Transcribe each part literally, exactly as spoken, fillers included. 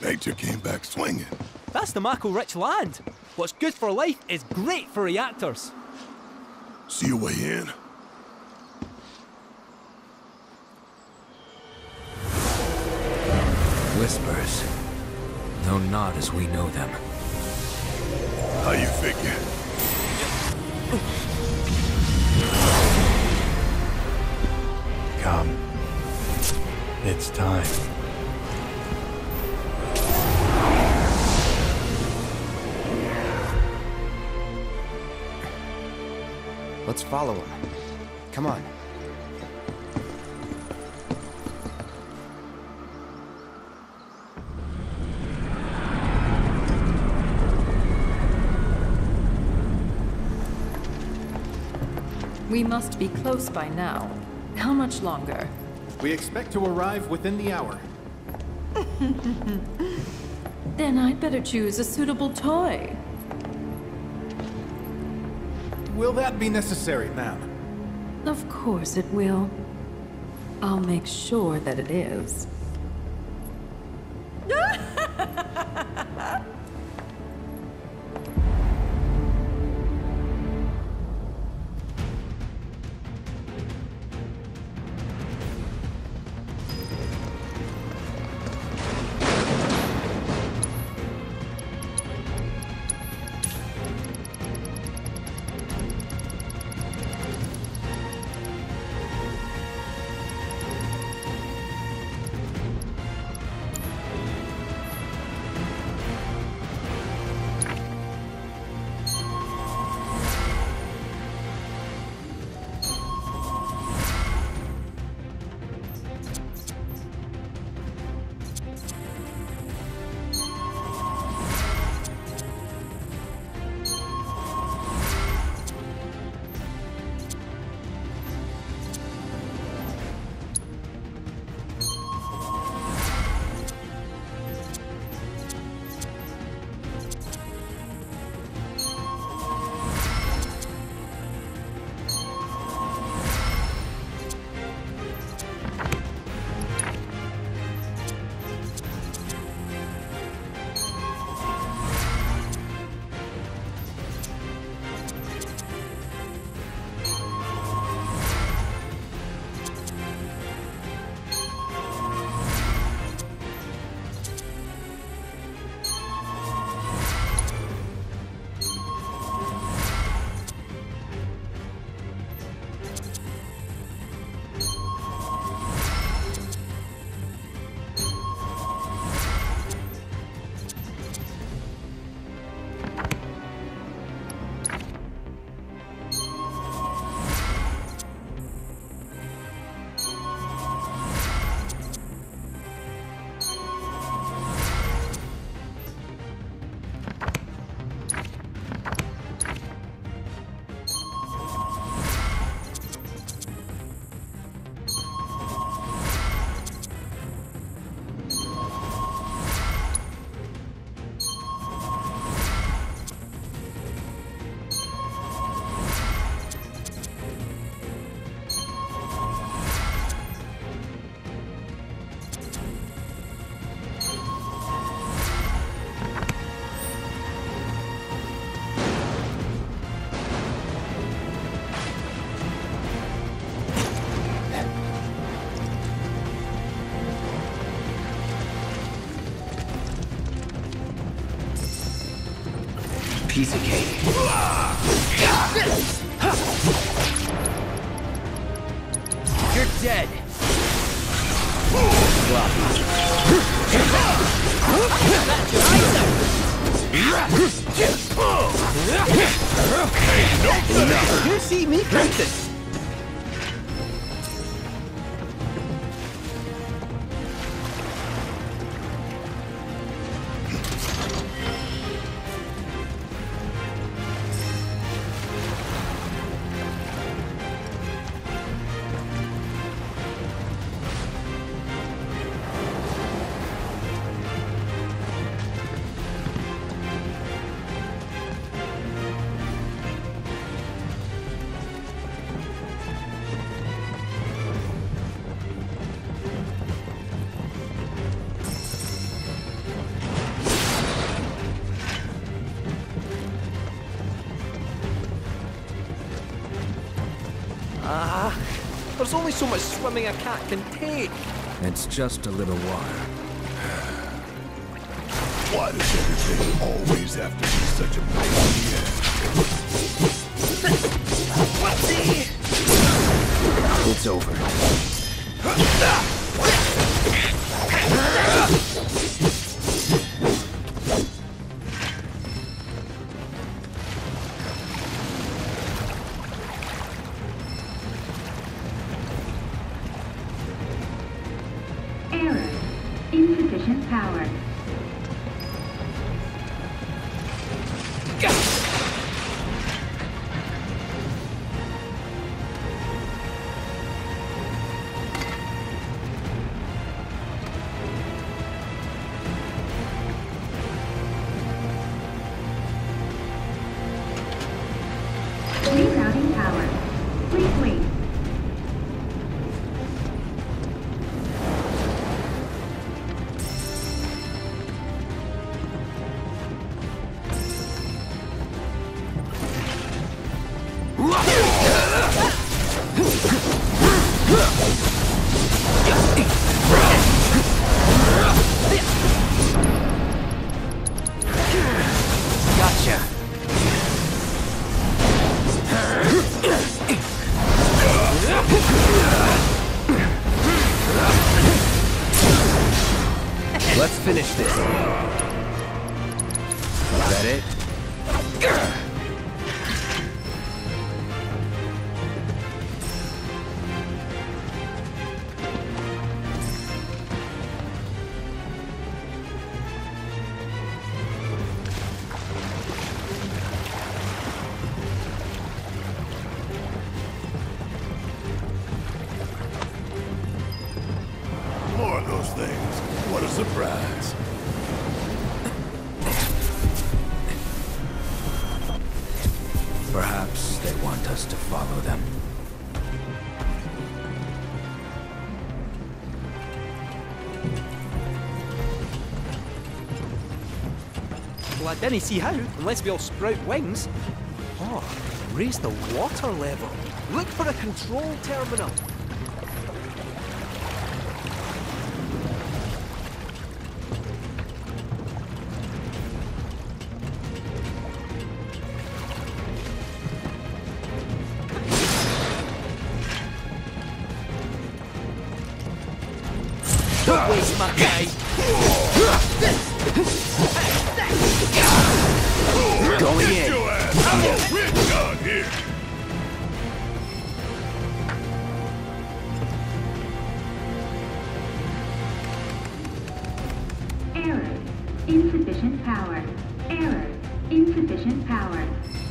Nature came back swinging. That's the Mako-rich land. What's good for life is great for reactors. See your way in? Whispers, though not as we know them. How you figure? Come. It's time. Let's follow him. Come on. We must be close by now. How much longer? We expect to arrive within the hour. Then I'd better choose a suitable toy. Will that be necessary, ma'am? Of course it will. I'll make sure that it is. Piece of cake. You're dead. You see me coming. There's only so much swimming a cat can take. It's just a little water. Why does everything always have to be such a pain in the ass? It's over. Error. Insufficient power. Rerouting power. Please wait. Gotcha. Let's finish this. Is that it? More of those things. What a surprise. Perhaps they want us to follow them. Well, I didn't see how, unless we all sprout wings. Oh, raise the water level. Look for a control terminal. Don't waste my time. Going in. Your ass. We're done here. Error. Insufficient power. Error. Insufficient power.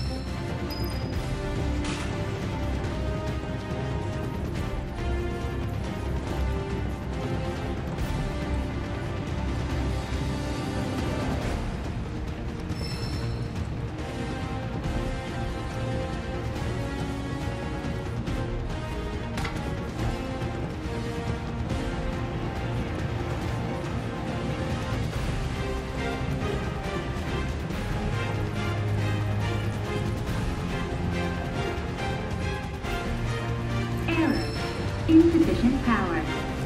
Error. Insufficient power.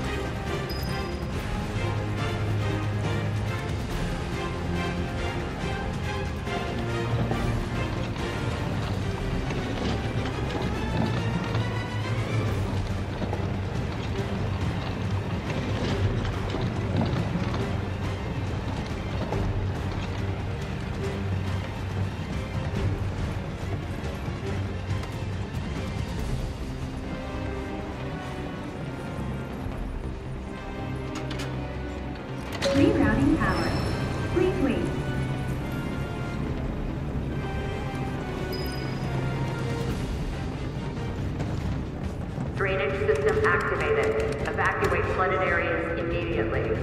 Rerouting power. Please wait. Drainage system activated. Evacuate flooded areas immediately.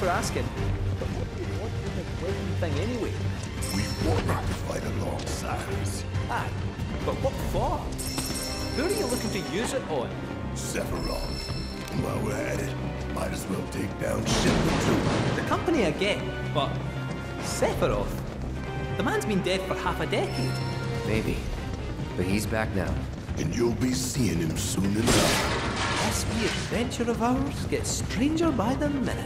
for asking. But what do you want with this weapon thing anyway? We want to fight alongside us. Aye, but what for? Who are you looking to use it on? Sephiroth. And while we're at it, might as well take down Shipment too. The company again, but Sephiroth? The man's been dead for half a decade. Maybe. But he's back now. And you'll be seeing him soon enough. This wee adventure of ours gets stranger by the minute.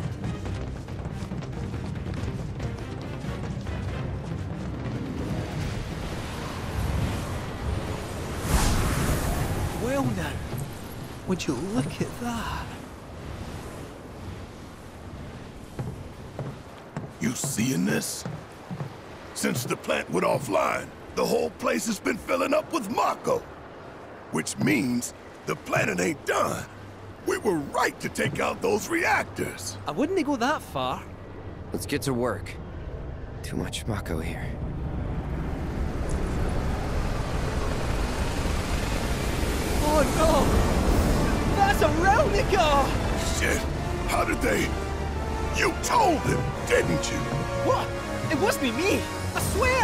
Well now, would you look at that? You seeing this? Since the plant went offline, the whole place has been filling up with Mako. Which means the planet ain't done. We were right to take out those reactors. I wouldn't go that far. Let's get to work. Too much Mako here. Oh no! That's a Ravnica! Shit, how did they... You told them, didn't you? What? It wasn't me! I swear!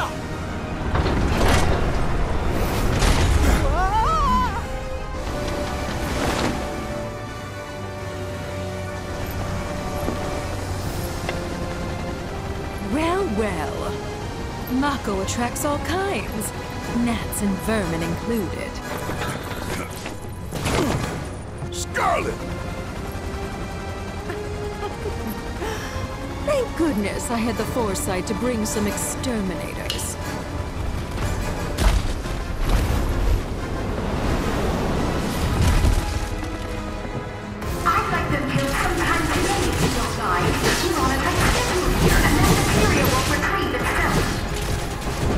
Ah! Well, well. Mako attracts all kinds. Gnats and vermin included. Scarlet! Thank goodness I had the foresight to bring some exterminators. I'd like them killed sometime today if you don't mind. We're on a tight schedule here, and then the Syria won't retrieve itself.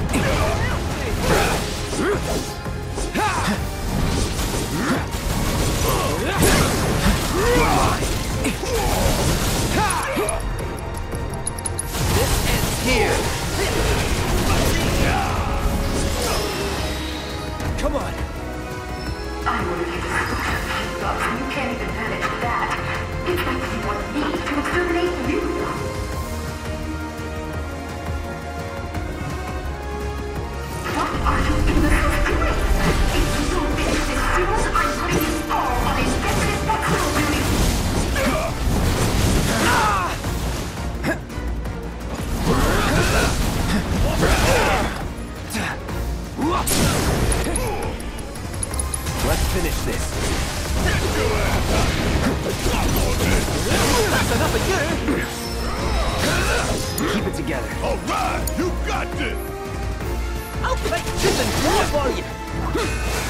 Here! Come on! I will give you a but you can't even manage that. It's like you want me to exterminate you. What are you imbeciles doing? If you don't finish this soon, I'm putting you all on indefinite patrol duty. Let's finish this. That's enough of you! Keep it together. All right, you got this! I'll fight tooth and claw for you!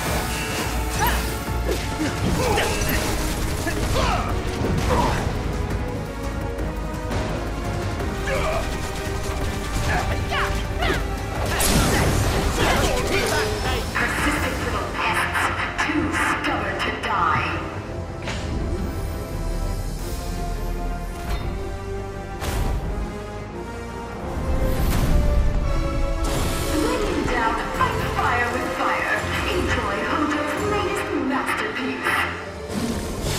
Persistent little pests, too stubborn to die. When in doubt, fight fire with fire. Enjoy Hojo's latest masterpiece.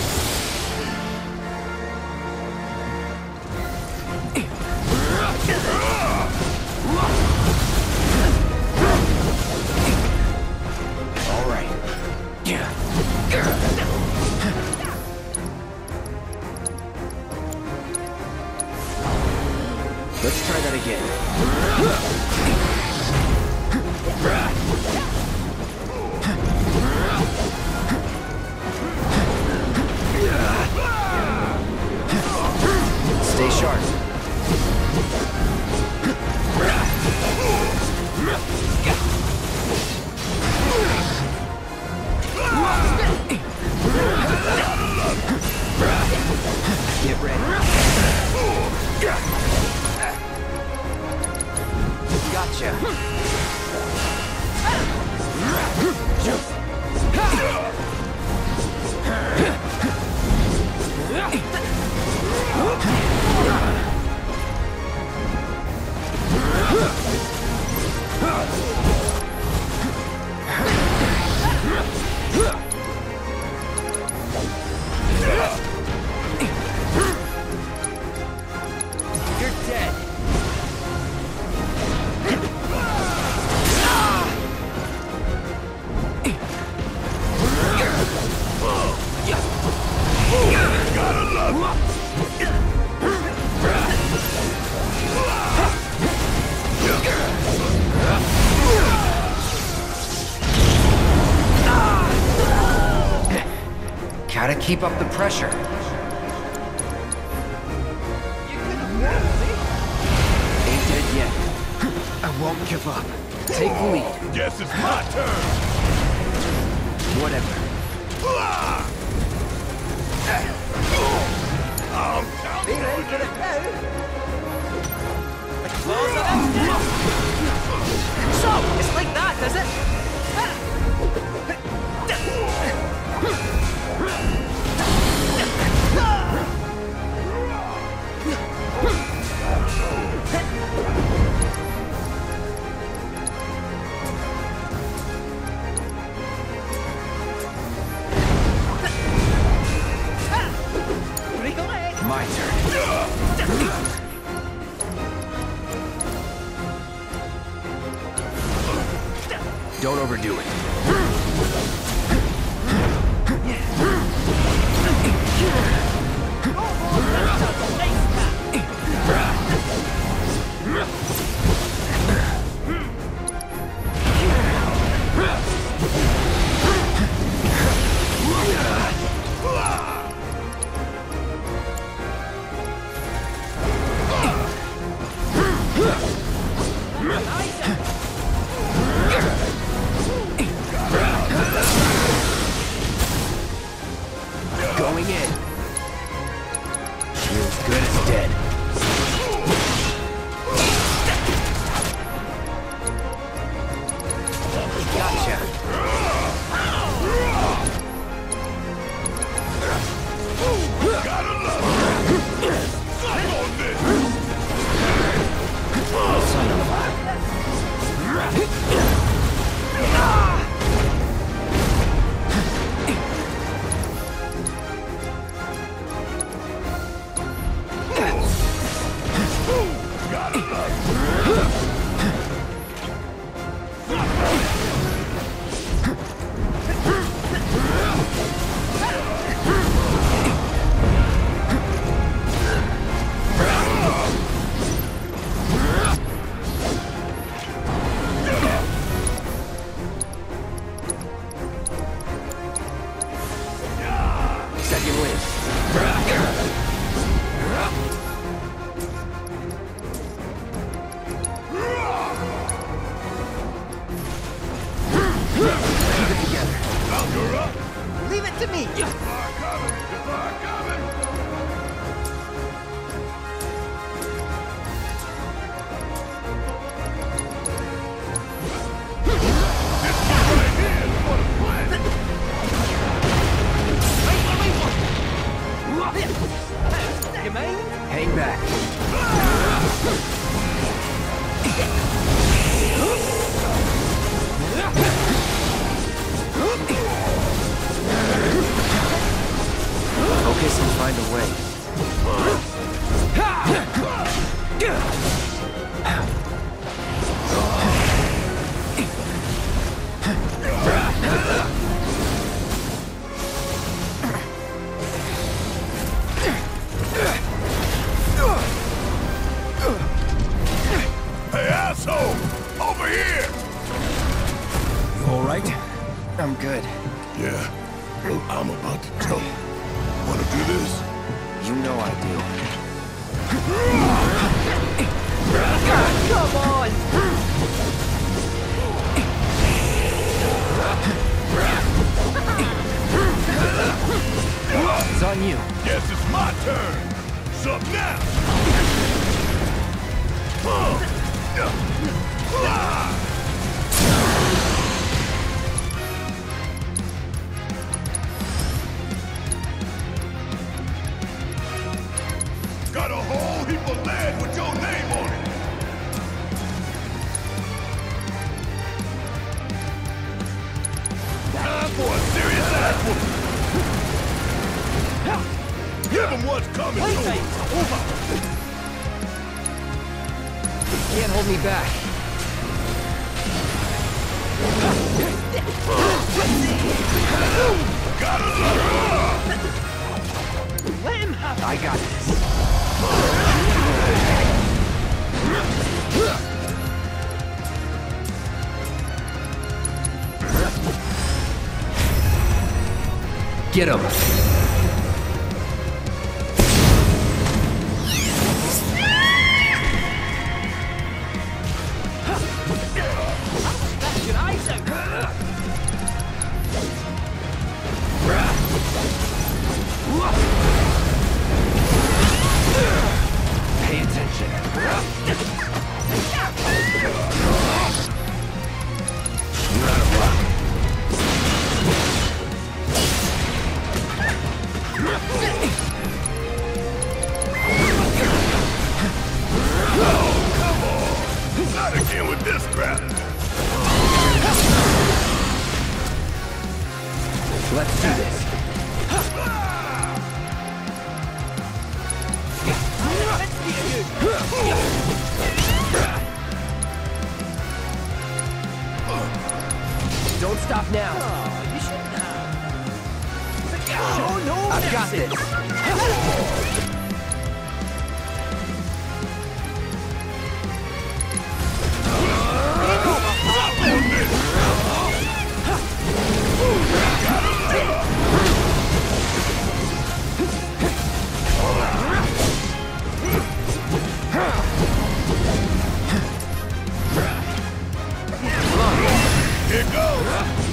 All right. Let's try that again. Stay sharp. Get ready. Gotcha. Gotta keep up the pressure. Ain't dead yet. I won't give up. Take the lead. Guess it's my turn. Whatever. I'm Be ready for the cow. So, it's like that, is it? My turn. Don't overdo it. Going in. You're as good as dead. Gotcha. Gotta love it. Suck on this. Son of a... Gotta love it. Second win. Keep it together. Now you're up. Leave it to me. Fire coming. Fire coming. This one right here is for the plan. You mind? Hang back. Focus and find a way. Hey, asshole! Over here! You all right? I'm good. Yeah. Well, I'm about to jump. Wanna do this? You know I do. Come on! It's on you. Guess it's my turn. It's up now. Got a whole heap of land with your name on it. Time for a serious ass whooping. Give him what's coming to him. Over. Can't hold me back. Gotta love it. Let him have I got this. Get him. Not again with this crap! Let's do this. Don't stop now. Oh, you shouldn't have. Show no I've got mercy. this. Here goes!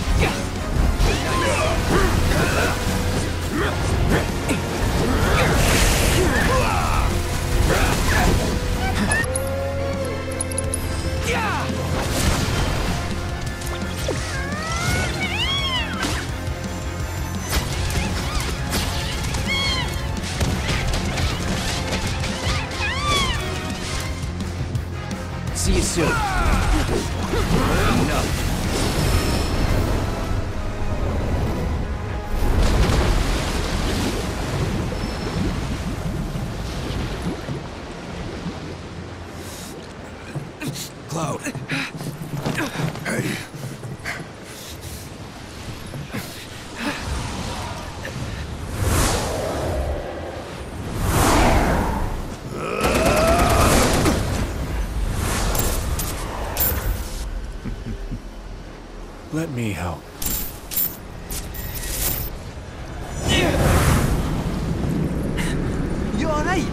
See you soon. Enough. Cloud. Hey. Let me help. You alright?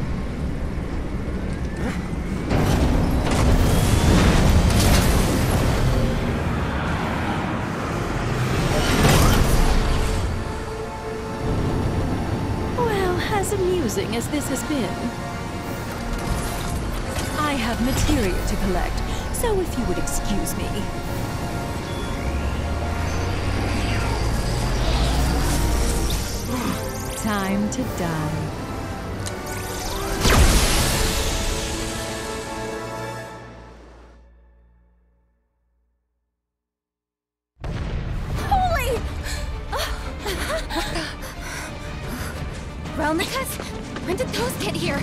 Well, as amusing as this has been, I have materia to collect, so if you would excuse me. Time to die. Holy! Relnicas? When did those get here?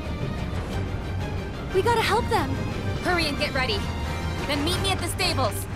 We gotta help them. Hurry and get ready. Then meet me at the stables.